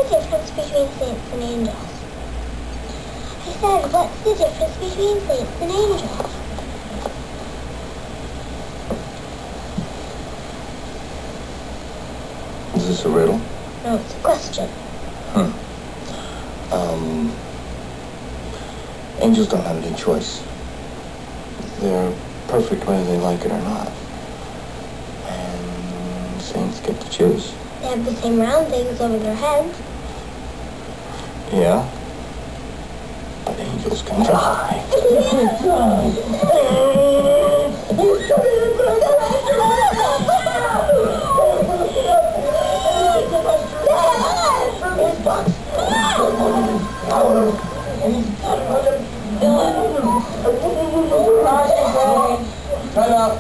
the difference between saints and angels? I said, what's the difference between saints and angels? Is this a riddle? No, it's a question. Angels don't have any choice. They're perfect whether they like it or not. And saints get to choose. They have the same round things over their heads. Yeah. But angels can fly. Time out.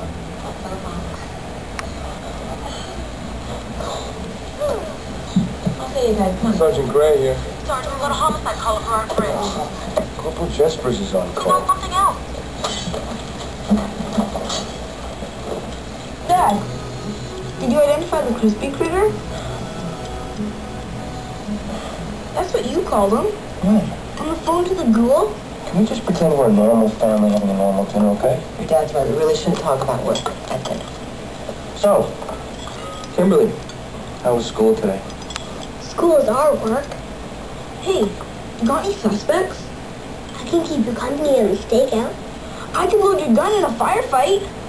I'll see you guys. Come on. Sergeant Gray here. Sergeant, we got a homicide call at Burnt Bridge. Corporal Jespers is on No, call. something else. Dad, did you identify the crispy critter? That's what you called him. Right. On the phone to the ghoul? Can we just pretend we're a normal family having a normal dinner, okay? Your dad's right. We really shouldn't talk about work, I think. So, Kimberly, how was school today? School is our work. Hey, you got any suspects? I can keep you company in the stakeout. I can load your gun in a firefight.